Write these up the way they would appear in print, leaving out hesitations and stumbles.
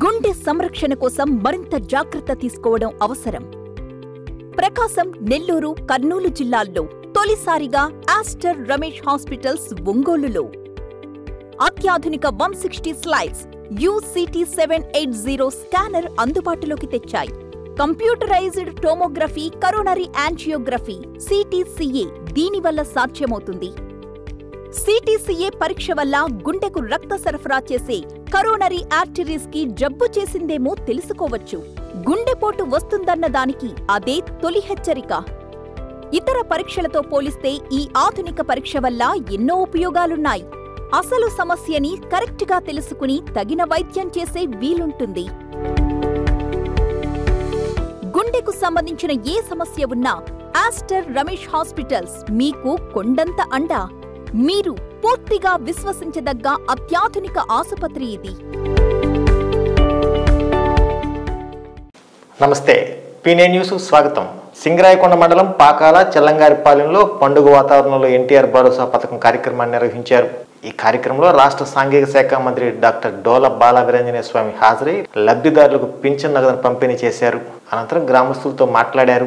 గుండె సంరక్షణ కోసం మరింత జాగ్రత్త తీసుకోవడం అవసరం. ప్రకాశం, నెల్లూరు, కర్నూలు జిల్లాల్లో తొలిసారిగా ఆస్టర్ రమేష్ హాస్పిటల్స్ ఒంగోలులో అత్యాధునిక 160 స్లైడ్స్ UCT780 స్కానర్ అందుబాటులోకి తెచ్చాయి. Computerised tomography, coronary angiography, CTCA దీనివల్ల సాధ్యమవుతుంది. CTCA పరీక్ష వల్ల గుండెకు రక్త సరఫరా చేసే కరోనరీ ఆర్టరీస్ కి జబ్బు చేసిందేమో తెలుసుకోవచ్చు. గుండెపోటు వస్తుందన్న దానికి అదే తొలి హెచ్చరిక. ఇతర పరీక్షలతో పోలిస్తే ఈ ఆధునిక పరీక్ష వల్ల ఎన్నో ఉపయోగాలున్నాయి. అసలు సమస్యని కరెక్ట్గా తెలుసుకుని తగిన వైద్యం చేసే వీలుంటుంది. గుండెకు సంబంధించిన ఏ సమస్య ఉన్నా ఆస్టర్ రమేష్ హాస్పిటల్స్ మీకు కొండంత అండ. మీరు పూర్తిగా విశ్వసించదగ్గ అత్యాధునిక ఆసుపత్రి ఇది. నమస్తే, పీనే న్యూస్ స్వాగతం. సింగరాయకొండ మండలం పాకాల చెల్లంగారిపాలెంలో పండుగ వాతావరణంలో ఎన్టీఆర్ భరోసా పథకం కార్యక్రమాన్ని నిర్వహించారు. ఈ కార్యక్రమంలో రాష్ట్ర సాంఘిక శాఖ మంత్రి డాక్టర్ డోల బాల వీరాంజనేయ స్వామి హాజరై లబ్ధిదారులకు పింఛన్ నగదును పంపిణీ చేశారు. అనంతరం గ్రామస్తులతో మాట్లాడారు.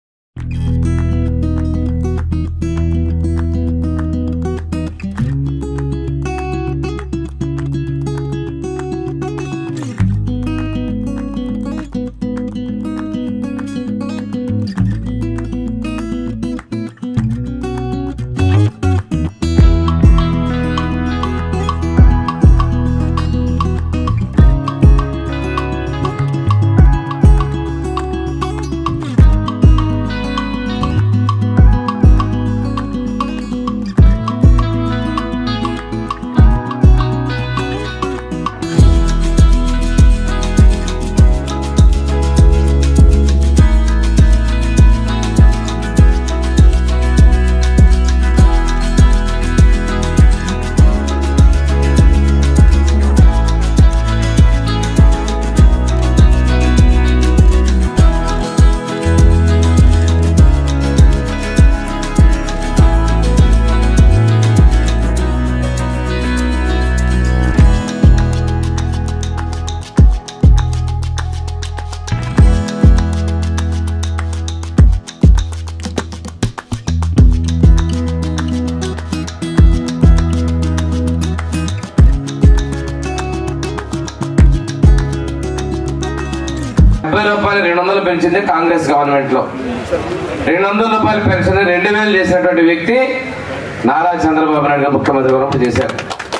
రూపాయలు 200 పెంచింది కాంగ్రెస్ గవర్నమెంట్ లో. 200 రూపాయలు పెన్షన్ 2000 చేసినటువంటి వ్యక్తి నారా చంద్రబాబు నాయుడు గారు ముఖ్యమంత్రి ఉన్నప్పుడు చేశారు.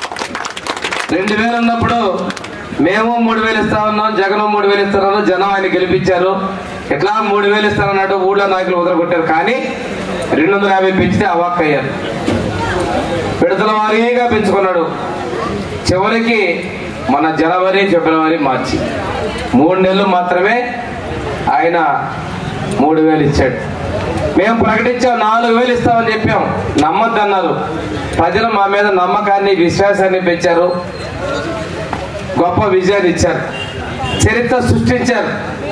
2000 ఉన్నప్పుడు మేము 3000 ఇస్తా ఉన్నాం, జగన్ 3000 ఇస్తున్నారు, జనం ఆయన గెలిపించారు. ఎట్లా 3000 ఇస్తారన్నట్టు ఊళ్ళో నాయకులు వదలగొట్టారు. కానీ 250 పెంచితే అవాక్కయ్యారు. విడతల వారీగా పెంచుకున్నాడు. చివరికి మన జనవరి, ఫిబ్రవరి, మార్చి 3 నెలలు మాత్రమే ఆయన 3000 ఇచ్చాడు. మేము ప్రకటించాం 4000 ఇస్తామని చెప్పాం, నమ్మద్దన్నారు. ప్రజలు మా మీద నమ్మకాన్ని, విశ్వాసాన్ని పెంచారు. గొప్ప విజయాన్ని ఇచ్చారు, చరిత్ర సృష్టించారు.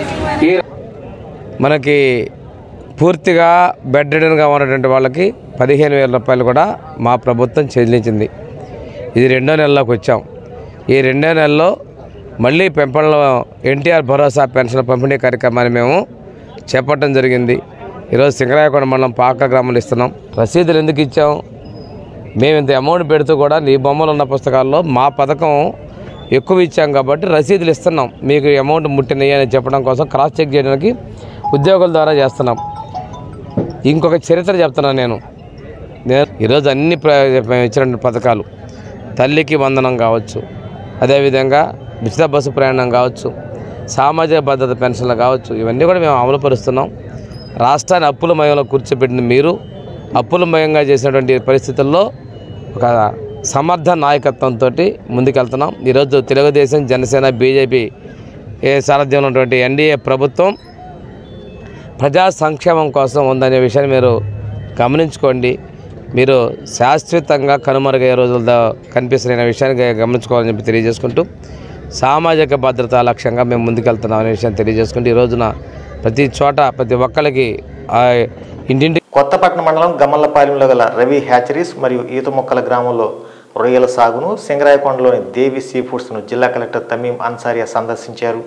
మనకి పూర్తిగా బెడ్ రిడన్గా ఉన్నటువంటి వాళ్ళకి 15,000 రూపాయలు కూడా మా ప్రభుత్వం చెల్లించింది. ఇది 2వ నెలలోకి వచ్చాం. ఈ 2వ నెలలో మళ్ళీ పెంపడంలో ఎన్టీఆర్ భరోసా పెన్షన్ పంపిణీ కార్యక్రమాన్ని మేము చేపట్టడం జరిగింది. ఈరోజు సింగరాయకొండ మండలం పాక గ్రామంలో ఇస్తున్నాం. రసీదులు ఎందుకు ఇచ్చాం? మేము ఇంత అమౌంట్ పెడుతూ కూడా నీ బొమ్మలు ఉన్న పుస్తకాల్లో మా పథకం ఎక్కువ ఇచ్చాం కాబట్టి రసీదులు ఇస్తున్నాం. మీకు అమౌంట్ ముట్టినవి అని చెప్పడం కోసం క్రాస్ చెక్ చేయడానికి ఉద్యోగుల ద్వారా చేస్తున్నాం. ఇంకొక చరిత్ర చెప్తున్నాను నేను ఈరోజు అన్ని ఇచ్చినటువంటి పథకాలు, తల్లికి వందనం కావచ్చు, అదేవిధంగా ఉచిత బస్సు ప్రయాణం కావచ్చు, సామాజిక భద్రత పెన్షన్లు కావచ్చు, ఇవన్నీ కూడా మేము అమలుపరుస్తున్నాం. రాష్ట్రాన్ని అప్పులమయంలో కూర్చోబెట్టిన మీరు అప్పులమయంగా చేసినటువంటి పరిస్థితుల్లో ఒక సమర్థ నాయకత్వంతో ముందుకెళ్తున్నాం. ఈరోజు తెలుగుదేశం, జనసేన, బీజేపీ సారథ్యంలో ఉన్నటువంటి ఎన్డీఏ ప్రభుత్వం ప్రజా సంక్షేమం కోసం ఉందనే విషయాన్ని మీరు గమనించుకోండి. మీరు శాశ్వతంగా కనుమరుగయ్యే రోజులతో కనిపిస్తున్న విషయాన్ని గమనించుకోవాలని చెప్పి తెలియజేసుకుంటూ సామాజిక భద్రత లక్ష్యంగా మేము ముందుకెళ్తున్నాం అనే విషయాన్ని తెలియజేసుకుంటూ ఈ రోజున ప్రతి చోట ప్రతి ఒక్కరికి ఇంటింటి కొత్తపట్నం మండలం గమల్లపాలెంలో గల రవి హ్యాచరీస్ మరియు ఈత మొక్కల గ్రామంలో రొయ్యల సాగును సింగరాయకొండలోని దేవి సీ ఫుడ్స్ను జిల్లా కలెక్టర్ తమీం అన్సారియా సందర్శించారు.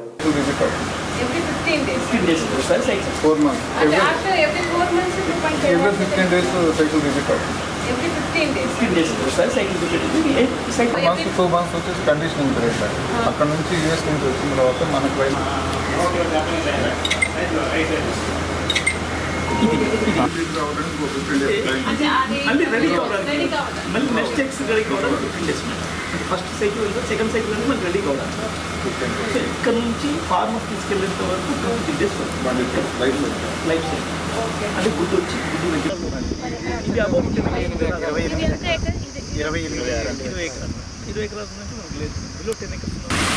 కండిషనింగ్ పీరియడ్ అక్కడ నుంచి యూఎస్ నుంచి వచ్చిన తర్వాత మనకు ఫస్ట్ సైకిల్ సెకండ్ సైకిల్ అంటే మనకి రెడీ కావాలి. ఇక్కడ నుంచి ఫార్మర్ తీసుకెళ్ళేంత వరకు 15 days లైఫ్ సైకిల్ అంటే గుడ్డు వచ్చి ఇది అబౌట్ 20 ఎకరాల నుంచి మనకు లేదు. Below 10 acres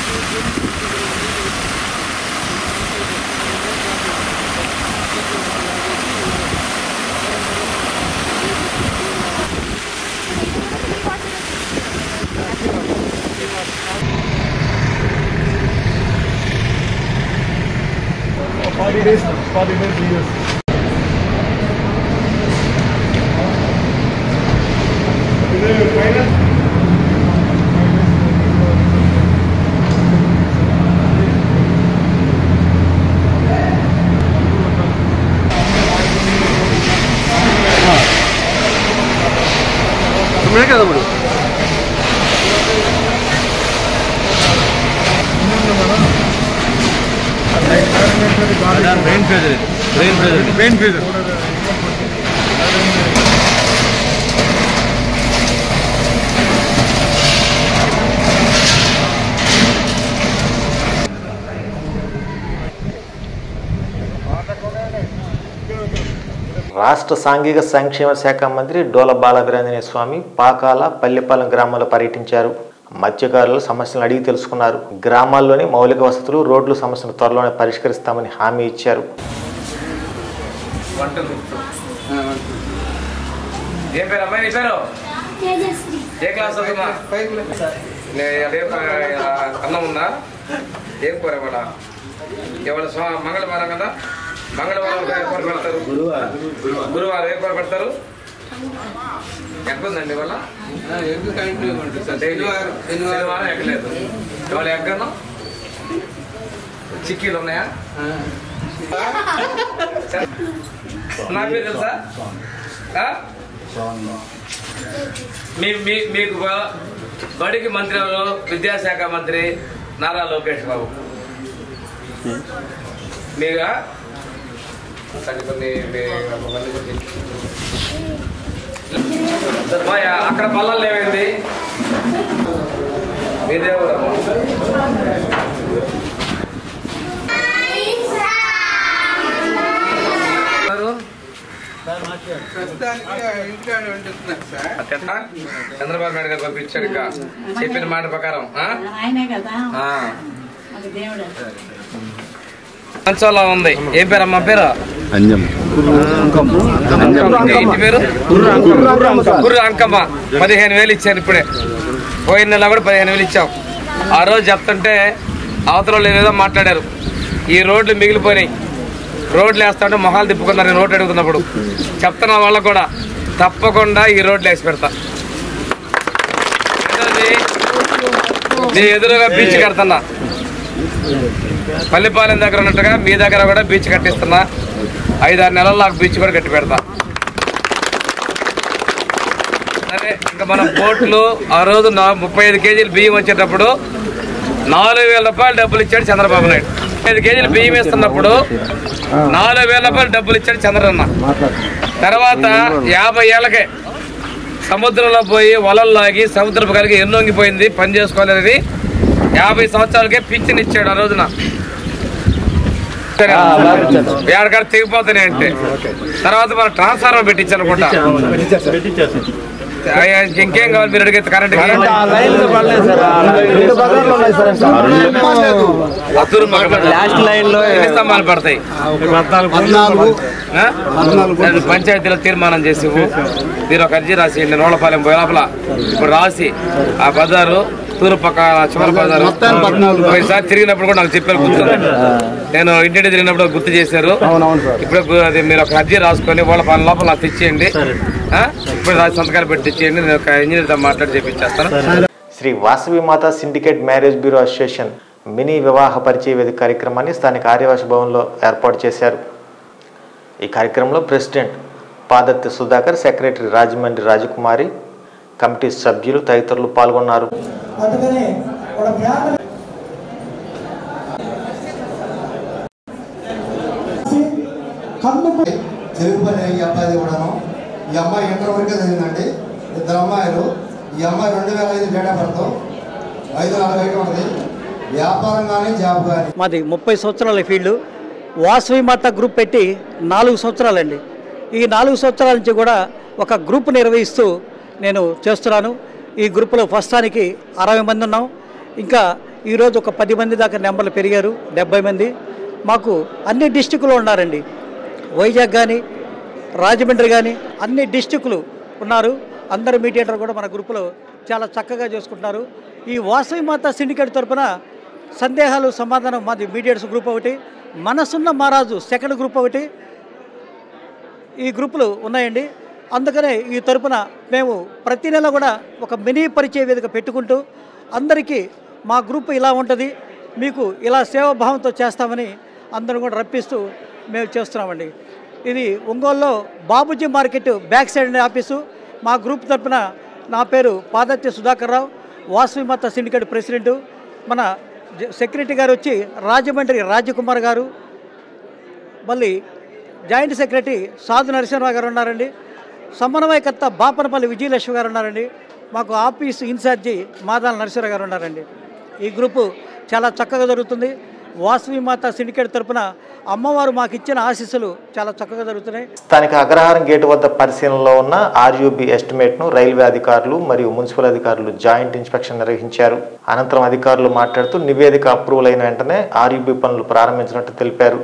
rain feather. రాష్ట్ర సాంఘిక సంక్షేమ శాఖ మంత్రి డోల బాలవీరాంజనేయ స్వామి పాకాల పల్లెపాలెం గ్రామాల్లో పర్యటించారు. మత్స్యకారుల సమస్యలను అడిగి తెలుసుకున్నారు. గ్రామాల్లోని మౌలిక వసతులు, రోడ్లు సమస్యను త్వరలోనే పరిష్కరిస్తామని హామీ ఇచ్చారు. అన్నం ఉందా? ఏం కూర ఇవాళ మంగళవారం కదా, మంగళవారం ఏ కూర పెడతారు? గురువారం ఏ కూర పెడతారు? ఎక్కడుందండి ఇవాళ? శనివారం ఎక్కలేదు. ఇవాళ ఎక్కను చిక్కీలు ఉన్నాయా? నా పేరు తెలుసా? మీకు బడికి మంత్రి ఎవరు? విద్యాశాఖ మంత్రి నారా లోకేష్ బాబు. మీగా అక్కడ పల్లెలు ఏమైంది? మీదే చంద్రబాబు నాయుడు గారు పంపించాడు. ఇక చెప్పిన మాట ప్రకారం మంచంలో ఉంది. ఏం పేరు అమ్మ పేరు? ఇంటి పేరు గుర్రు అంకమ్మ. 15,000 ఇచ్చాను ఇప్పుడే. పోయిన నెల కూడా 15,000 ఇచ్చాం. ఆ రోజు చెప్తుంటే అవతల ఏదో మాట్లాడారు. ఈ రోడ్లు మిగిలిపోయినాయి, రోడ్లు వేస్తా ఉంటే మొహాలు తిప్పుకున్నారు. నేను రోడ్డు అడుగుతున్నప్పుడు చెప్తున్న వాళ్ళకు కూడా తప్పకుండా ఈ రోడ్లు వేసి పెడతా. నీ ఎదురుగా బీచ్ కడుతున్నా. పల్లిపాలెం దగ్గర ఉన్నట్టుగా మీ దగ్గర కూడా బీచ్ కట్టిస్తున్నా. 5-6 నెలల్లో నాకు బీచ్ కూడా కట్టి పెడతా. సరే, ఇంకా మన బోట్లు ఆ రోజు 35 కేజీలు బియ్యం వచ్చేటప్పుడు 4,000 రూపాయలు డబ్బులు ఇచ్చాడు చంద్రబాబు నాయుడు. 5 కేజీలు బియ్యం ఇస్తున్నప్పుడు 4,000 రూపాయలు డబ్బులు ఇచ్చాడు చంద్రన్న. తర్వాత 50 ఏళ్ళకే సముద్రంలో పోయి వలలు లాగి సముద్రపు కలిగి ఎన్నొంగిపోయింది, పని చేసుకోవాలనేది 50 సంవత్సరాలకే పింఛన్ ఇచ్చాడు ఆ రోజున. ఏడకాడ తెగిపోతానే అంటే తర్వాత మన ట్రాన్స్ఫార్మర్ పెట్టించాను అనుకుంటా. ఇంకేం కావాలి మీరు అడిగితే? కరెంట్ స్తంభాలు పడతాయి. పంచాయతీలో తీర్మానం చేసి మీరు ఒక అర్జీ రాసేయండి. రోళ్లపాలెం లోపల ఇప్పుడు రాసి ఆ బజారు తూర్పు పక్క చివరి బజారు ఒకసారి తిరిగినప్పుడు కూడా నాకు చెప్పారు, కూర్చొని నేను ఇంటి తిరిగినప్పుడు గుర్తు చేశారు. ఇప్పుడు అది మీరు ఒక అర్జీ రాసుకొని రోళ్లపాలెం లోపల నాకు తెచ్చేయండి. ఇప్పుడు సంతకాలు పెట్టించేయండి, నేను ఒక ఇంజనీర్తో మాట్లాడి చేపించేస్తాను. Shri Vasavi Mata syndicate marriage bureau association mini వివాహ పరిచయ వేదిక కార్యక్రమాన్ని స్థానిక ఆర్యవాస భవన్లో ఏర్పాటు చేశారు. ఈ కార్యక్రమంలో president Padatti Sudhakar, secretary Rajahmundry Rajakumari, committee సభ్యులు తదితరులు పాల్గొన్నారు. తెలుగుపల్లి ఈ అబ్బాయి కూడాను. ఈ అమ్మాయి ఇంటర్ వరకే చదివిందండి. ఇద్దరు అమ్మాయిలు. ఈ అమ్మాయి 2005 డేట్ ఆఫ్ బర్త్, 5-4 ఉంటుంది. వ్యాపారం కానీ జాబ్ కానీ. మాది 30 సంవత్సరాల ఫీల్డ్. వాసవి మాత గ్రూప్ పెట్టి 4 సంవత్సరాలండి. ఈ 4 సంవత్సరాల నుంచి కూడా ఒక గ్రూప్ నిర్వహిస్తూ నేను చేస్తున్నాను. ఈ గ్రూపులో ప్రస్తుతానికి 60 మంది ఉన్నాం. ఇంకా ఈరోజు ఒక 10 మంది దాకా నెంబర్లు పెరిగారు, 70 మంది. మాకు అన్ని డిస్టిక్లో ఉన్నారండి. వైజాగ్ కానీ, రాజమండ్రి కానీ అన్ని డిస్టిక్లు ఉన్నారు. అందరు మీడియేటర్ కూడా మన గ్రూపులో చాలా చక్కగా చేసుకుంటున్నారు. ఈ వాసవి మాత సిండికేట్ తరఫున సందేహాలు సమాధానం మాది మీడియేటర్స్ గ్రూప్ ఒకటి, మనసున్న మహారాజు సెకండ్ గ్రూప్ ఒకటి, ఈ గ్రూపులు ఉన్నాయండి. అందుకనే ఈ తరఫున మేము ప్రతి నెల కూడా ఒక మినీ పరిచయ వేదిక పెట్టుకుంటూ అందరికీ మా గ్రూప్ ఇలా ఉంటుంది, మీకు ఇలా సేవాభావంతో చేస్తామని అందరూ కూడా రప్పిస్తూ మేము చేస్తున్నామండి. ఇది ఒంగోలులో Babuji market back side office. మా గ్రూప్ తరఫున నా పేరు పాదత్తి సుధాకర్ రావు, వాసవి మాత సిండికేట్ ప్రెసిడెంటు. మన సెక్రటరీ గారు వచ్చి రాజమండ్రి రాజకుమార్ గారు, మళ్ళీ జాయింట్ సెక్రటరీ సాధు నరసింహరావు గారు ఉన్నారండి. సమన్వయకర్త బాపనపల్లి విజయలక్ష్మి గారు ఉన్నారండి. మాకు ఆఫీసు ఇన్ఛార్జి మాదాల నరసింహరావు గారు ఉన్నారండి. ఈ గ్రూపు చాలా చక్కగా జరుగుతుంది. వాసవి మాత సిండికేట్ తరపున అమ్మవారు మాకు ఇచ్చిన ఆశీస్సులు చాలా చక్కగా జరుగుతున్నాయి. స్థానిక అగ్రహారం గేటు వద్ద పరిశీలనలో ఉన్న ఆర్యూబీ ఎస్టిమేట్ను రైల్వే అధికారులు మరియు మున్సిపల్ అధికారులు జాయింట్ ఇన్స్పెక్షన్ నిర్వహించారు. అనంతరం అధికారులు మాట్లాడుతూ నివేదిక అప్రూవల్ అయిన వెంటనే ఆర్యూబీ పనులు ప్రారంభించినట్టు తెలిపారు.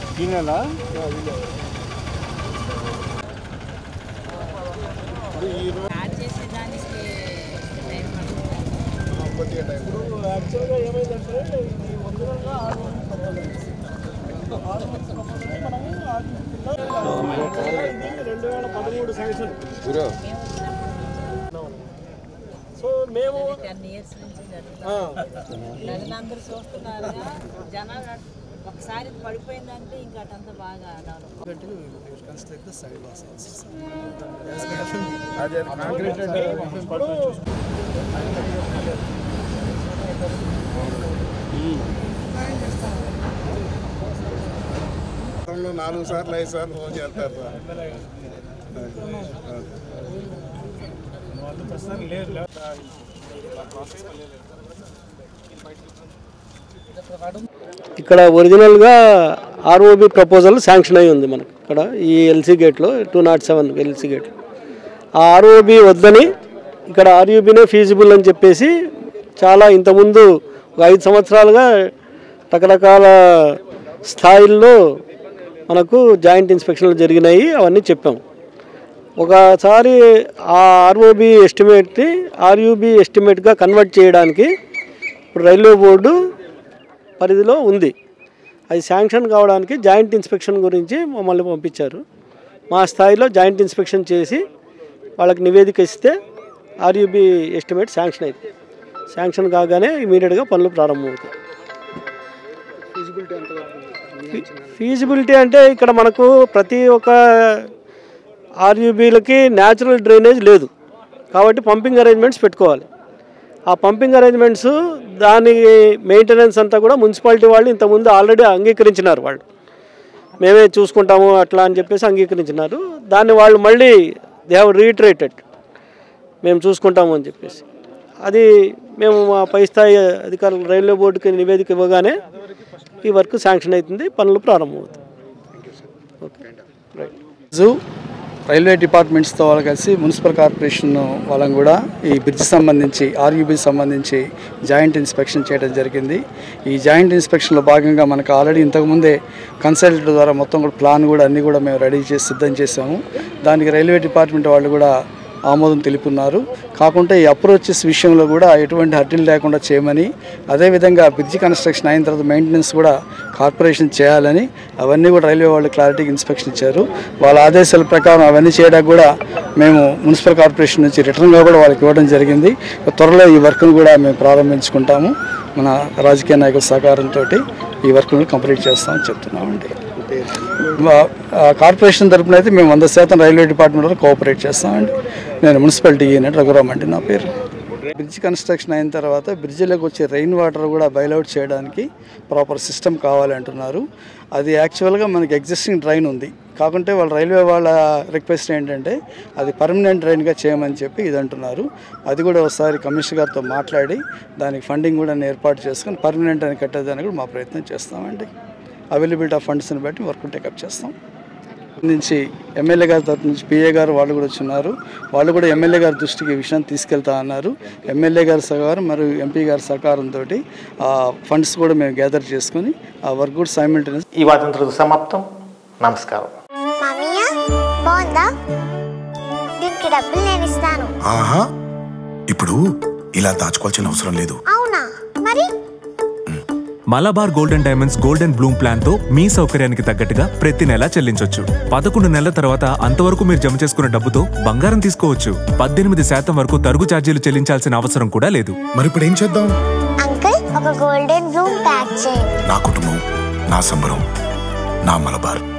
సో మేము 10 years నుంచి అందరూ చూస్తున్నారు. జనాలు ఒకసారి పడిపోయిందంటే ఇంకా అటంతా బాగా గతంలో 4 సార్లు 5 సార్లు ఫోన్ చేస్తారు. ఇక్కడ ఒరిజినల్గా ఆర్ఓబి ప్రపోజల్ శాంక్షన్ అయి ఉంది మనకు ఇక్కడ ఈ ఎల్సీ గేట్లో 207 ఎల్సీ గేట్. ఆ ఆర్ఓబి వద్దని ఇక్కడ ఆర్యూబీనే ఫీజిబుల్ అని చెప్పేసి చాలా ఇంతకుముందు ఒక 5 సంవత్సరాలుగా రకరకాల స్థాయిల్లో మనకు జాయింట్ ఇన్స్పెక్షన్లు జరిగినాయి. అవన్నీ చెప్పాం. ఒకసారి ఆ ఆర్ఓబి ఎస్టిమేట్ని ఆర్యూబీ ఎస్టిమేట్గా కన్వర్ట్ చేయడానికి ఇప్పుడు రైల్వే బోర్డు పరిధిలో ఉంది. అది శాంక్షన్ కావడానికి జాయింట్ ఇన్స్పెక్షన్ గురించి మమ్మల్ని పంపించారు. మా స్థాయిలో జాయింట్ ఇన్స్పెక్షన్ చేసి వాళ్ళకి నివేదిక ఇస్తే ఆర్యూబీ ఎస్టిమేట్ శాంక్షన్ అయింది. శాంక్షన్ కాగానే ఇమీడియట్గా పనులు ప్రారంభమవుతాయి. ఫీజిబిలిటీ అంటే ఇక్కడ మనకు ప్రతి ఒక్క ఆర్యూబీలకి న్యాచురల్ డ్రైనేజ్ లేదు కాబట్టి పంపింగ్ అరేంజ్మెంట్స్ పెట్టుకోవాలి. ఆ పంపింగ్ అరేంజ్మెంట్స్ దాని మెయింటెనెన్స్ అంతా కూడా మున్సిపాలిటీ వాళ్ళు ఇంతకుముందు ఆల్రెడీ అంగీకరించినారు. వాళ్ళు మేమే చూసుకుంటాము అట్లా అని చెప్పేసి అంగీకరించినారు. దాన్ని వాళ్ళు మళ్ళీ దే హ్యావ్ రీఇటరేటెడ్ మేము చూసుకుంటాము అని చెప్పేసి. అది మేము మా పై స్థాయి అధికారులు రైల్వే బోర్డుకి నివేదిక ఇవ్వగానే ఈ వర్క్ శాంక్షన్ అవుతుంది, పనులు ప్రారంభమవుతాయి. Okay right. రైల్వే డిపార్ట్మెంట్స్తో వాళ్ళు కలిసి మున్సిపల్ కార్పొరేషన్ వాళ్ళని కూడా ఈ బ్రిడ్జ్ సంబంధించి ఆర్యూబీ సంబంధించి జాయింట్ ఇన్స్పెక్షన్ చేయడం జరిగింది. ఈ జాయింట్ ఇన్స్పెక్షన్లో భాగంగా మనకు ఆల్రెడీ ఇంతకుముందే కన్సల్టెంట్ ద్వారా మొత్తం కూడా ప్లాన్ కూడా అన్నీ కూడా మేము రెడీ చేసి సిద్ధం చేసాము. దానికి రైల్వే డిపార్ట్మెంట్ వాళ్ళు కూడా ఆమోదం తెలుపున్నారు. కాకుంటే ఈ అప్రోచెస్ విషయంలో కూడా ఎటువంటి హర్డిల్ లేకుండా చేయమని, అదేవిధంగా బ్రిడ్జి కన్స్ట్రక్షన్ అయిన తర్వాత మెయింటెనెన్స్ కూడా కార్పొరేషన్ చేయాలని అవన్నీ కూడా రైల్వే వాళ్ళు క్లారిటీకి ఇన్స్పెక్షన్ ఇచ్చారు. వాళ్ళ ఆదేశాల ప్రకారం అవన్నీ చేయడానికి కూడా మేము మున్సిపల్ కార్పొరేషన్ నుంచి రిటర్న్గా కూడా వాళ్ళకి ఇవ్వడం జరిగింది. త్వరలో ఈ వర్క్ను కూడా మేము ప్రారంభించుకుంటాము. మన రాజకీయ నాయకుల సహకారంతో ఈ వర్క్ను కంప్లీట్ చేస్తామని చెప్తున్నామండి. కార్పొరేషన్ తరఫున అయితే మేము 100% రైల్వే డిపార్ట్మెంట్లో కోఆపరేట్ చేస్తామండి. నేను మున్సిపాలిటీ యూనిట్ రఘురామ్ అండి నా పేరు. బ్రిడ్జ్ కన్స్ట్రక్షన్ అయిన తర్వాత బ్రిడ్జిలోకి వచ్చే రెయిన్ వాటర్ కూడా బైలౌట్ చేయడానికి ప్రాపర్ సిస్టమ్ కావాలంటున్నారు. అది యాక్చువల్గా మనకి ఎగ్జిస్టింగ్ డ్రైన్ ఉంది. కాకుంటే వాళ్ళ రైల్వే వాళ్ళ రిక్వెస్ట్ ఏంటంటే అది పర్మనెంట్ డ్రైన్గా చేయమని చెప్పి ఇది అంటున్నారు. అది కూడా ఒకసారి కమిషనర్ గారితో మాట్లాడి దానికి ఫండింగ్ కూడా ఏర్పాటు చేసుకొని పర్మనెంట్ అని కట్టేదానికి కూడా మా ప్రయత్నం చేస్తామండి. అవైలబిలిటీ ఆఫ్ ఫండ్స్ని బట్టి వర్క్ టేకప్ చేస్తాం. నుంచి ఎమ్మెల్యే గారి తరఫు నుంచి పిఏ గారు వాళ్ళు కూడా వచ్చున్నారు. వాళ్ళు కూడా ఎమ్మెల్యే గారి దృష్టికి ఈ విషయాన్ని తీసుకెళ్తా అన్నారు. ఎమ్మెల్యే గారి సహకారం మరియు ఎంపీ గారి సహకారంతో ఆ ఫండ్స్ కూడా మేము గ్యాదర్ చేసుకుని ఆ వర్క్ కూడా సైమల్టేనియస్. ఈ వార్త సమాప్తం. నమస్కారం. ఆహా, ఇప్పుడు ఇలా దాచుకోవాల్సిన అవసరం లేదు. అవునా? మరి Malabar golden diamonds golden bloom plan తో మీ సౌకర్యానికి తగ్గట్టుగా ప్రతి నెల చెల్లించొచ్చు. 11 నెలల తర్వాత అంతవరకు మీరు జమ చేసుకున్న డబ్బుతో బంగారం తీసుకోవచ్చు. 18% వరకు తరుగు ఛార్జీలు చెల్లించాల్సిన అవసరం కూడా లేదు. మరి ఇప్పుడు ఏం చేద్దాం? అంకుల్, ఒక గోల్డెన్ బ్లూమ్ ప్యాక్ చేయండి. నా కుటుంబం, నా సంబరం, నా మలబార్.